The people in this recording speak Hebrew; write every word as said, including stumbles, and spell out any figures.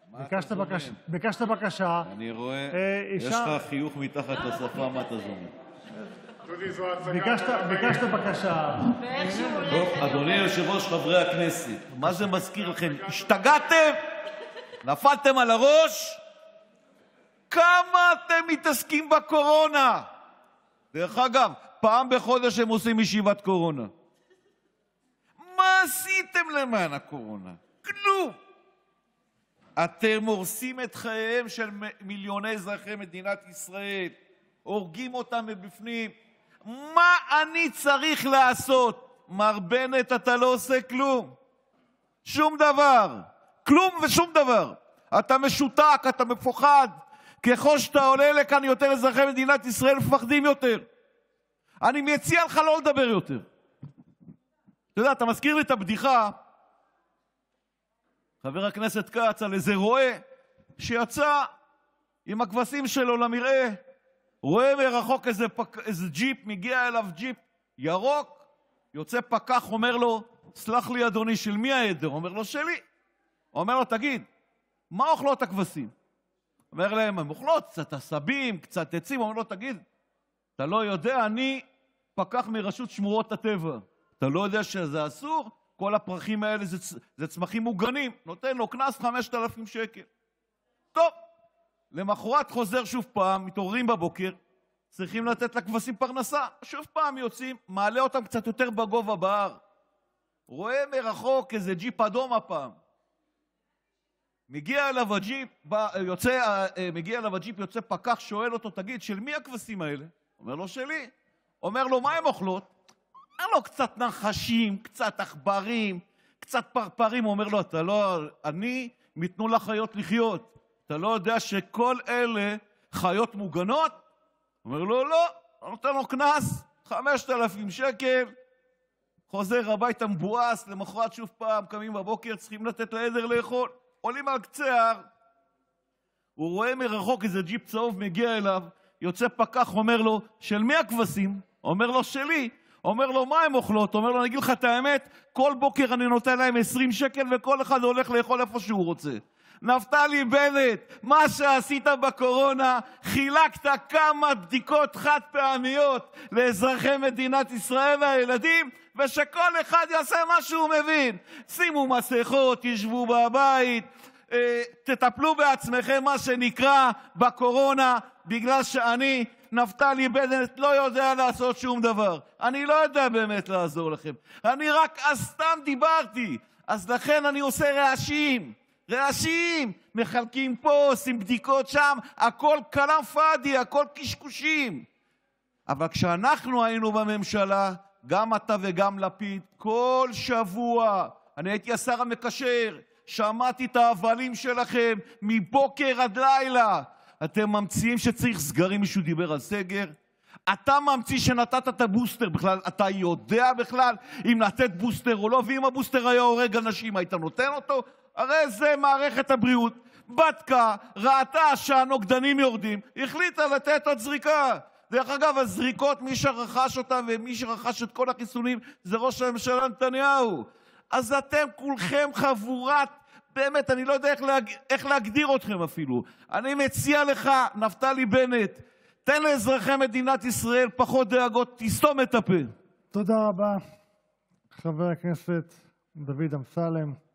ביקשת בקשה. אני רואה, יש לך חיוך מתחת לשפה, מה אתה זומם? ביקשת בקשה. אדוני היושב-ראש, חברי הכנסת, מה זה מזכיר לכם? השתגעתם? נפלתם על הראש? כמה אתם מתעסקים בקורונה? דרך אגב, פעם בחודש הם עושים ישיבת קורונה. מה עשיתם למען הקורונה? כלום. אתם הורסים את חייהם של מיליוני אזרחי מדינת ישראל, הורגים אותם מבפנים. מה אני צריך לעשות? מר בנט, אתה לא עושה כלום. שום דבר. כלום ושום דבר. אתה משותק, אתה מפוחד. ככל שאתה עולה לכאן יותר, אזרחי מדינת ישראל מפחדים יותר. אני מציע לך לא לדבר יותר. אתה יודע, אתה מזכיר לי את הבדיחה, חבר הכנסת כץ, על איזה רועה שיצא עם הכבשים שלו למרעה, רואה מרחוק איזה, פק... איזה ג'יפ, מגיע אליו ג'יפ ירוק, יוצא פקח, אומר לו, סלח לי אדוני, של מי העדר? אומר לו, שלי. אומר לו, תגיד, מה אוכלות הכבשים? אומר להם, הם אוכלות קצת עשבים, קצת עצים. אומר לו, תגיד, אתה לא יודע, אני פקח מרשות שמורות הטבע. אתה לא יודע שזה אסור? כל הפרחים האלה זה, זה צמחים מוגנים. נותן לו קנס חמשת אלפים שקל. טוב, למחרת חוזר שוב פעם, מתעוררים בבוקר, צריכים לתת לכבשים פרנסה. שוב פעם יוצאים, מעלה אותם קצת יותר בגובה בהר. רואה מרחוק איזה ג'יפ אדום הפעם. מגיע אליו הג'יפ, יוצא, מגיע אליו הג'יפ, יוצא פקח, שואל אותו, תגיד, של מי הכבשים האלה? אומר לו, שלי. אומר לו, מה הם אוכלות? אומר לו, קצת נחשים, קצת עכברים, קצת פרפרים. אומר לו, אתה לא, אני, מתנו לחיות לחיות. אתה לא יודע שכל אלה חיות מוגנות? אומר לו, לא. נותן לו קנס, חמשת אלפים שקל, חוזר הביתה מבואס, למחרת שוב פעם, קמים בבוקר, צריכים לתת לעדר לאכול. עולים על קצה ההר, הוא רואה מרחוק איזה ג'יפ צהוב מגיע אליו, יוצא פקח, אומר לו, של מי הכבשים? אומר לו, שלי. אומר לו, מה הם אוכלות? אומר לו, אני אגיד לך את האמת, כל בוקר אני נותן להם עשרים שקל וכל אחד הולך לאכול איפה שהוא רוצה. נפתלי בנט, מה שעשית בקורונה, חילקת כמה בדיקות חד פעמיות לאזרחי מדינת ישראל והילדים, ושכל אחד יעשה מה שהוא מבין. שימו מסכות, תשבו בבית, תטפלו בעצמכם, מה שנקרא, בקורונה, בגלל שאני, נפתלי בנט, לא יודע לעשות שום דבר. אני לא יודע באמת לעזור לכם. אני רק אז סתם דיברתי, אז לכן אני עושה רעשים. רעשים, מחלקים פה, עושים בדיקות שם, הכל כלאם פאדי, הכל קשקושים. אבל כשאנחנו היינו בממשלה, גם אתה וגם לפיד, כל שבוע, אני הייתי השר המקשר, שמעתי את ההבלים שלכם מבוקר עד לילה. אתם ממציאים שצריך סגרים, מישהו דיבר על סגר? אתה ממציא שנתת את הבוסטר, בכלל, אתה יודע בכלל אם לתת בוסטר או לא, ואם הבוסטר היה הורג אנשים, היית נותן אותו? הרי זה מערכת הבריאות, בדקה, ראתה שהנוגדנים יורדים, החליטה לתת עוד זריקה. דרך אגב, הזריקות, מי שרכש אותם ומי שרכש את כל החיסונים זה ראש הממשלה נתניהו. אז אתם כולכם חבורת, באמת, אני לא יודע איך, להג... איך להגדיר אתכם אפילו. אני מציע לך, נפתלי בנט, תן לאזרחי מדינת ישראל פחות דאגות, תסתום את הפה. תודה רבה, חבר הכנסת דוד אמסלם.